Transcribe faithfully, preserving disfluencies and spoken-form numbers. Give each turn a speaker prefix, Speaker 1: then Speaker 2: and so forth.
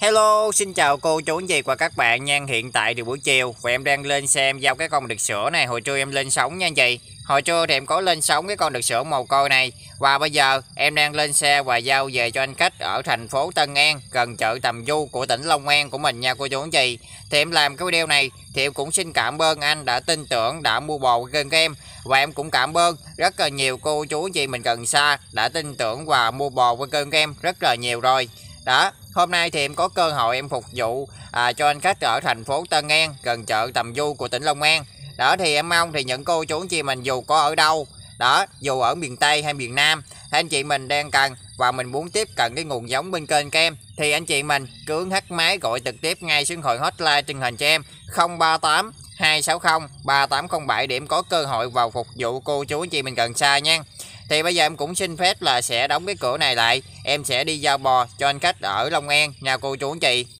Speaker 1: Hello, xin chào cô chú anh chị và các bạn nha. Hiện tại thì buổi chiều và em đang lên xe em giao cái con đực sữa này. Hồi trưa em lên sóng nha anh chị. Hồi trưa thì em có lên sóng cái con đực sữa mồ côi này. Và bây giờ em đang lên xe và giao về cho anh khách ở thành phố Tân An, gần chợ Tầm Du của tỉnh Long An của mình nha cô chú anh chị. Thì em làm cái video này thì em cũng xin cảm ơn anh đã tin tưởng, đã mua bò kênh của em. Và em cũng cảm ơn rất là nhiều cô chú anh chị mình gần xa đã tin tưởng và mua bò qua kênh của em rất là nhiều rồi. Đó, hôm nay thì em có cơ hội em phục vụ à, cho anh khách ở thành phố Tân An, gần chợ Tầm Du của tỉnh Long An. Đó thì em mong thì những cô chú anh chị mình dù có ở đâu, đó, dù ở miền Tây hay miền Nam, hay anh chị mình đang cần và mình muốn tiếp cận cái nguồn giống bên kênh của em, thì anh chị mình cứ hắt máy gọi trực tiếp ngay số điện thoại hotline truyền hình cho em không ba tám hai sáu không ba tám không bảy để em có cơ hội vào phục vụ cô chú anh chị mình gần xa nha. Thì bây giờ em cũng xin phép là sẽ đóng cái cửa này lại, em sẽ đi giao bò cho anh khách ở Long An nha cô chú anh chị.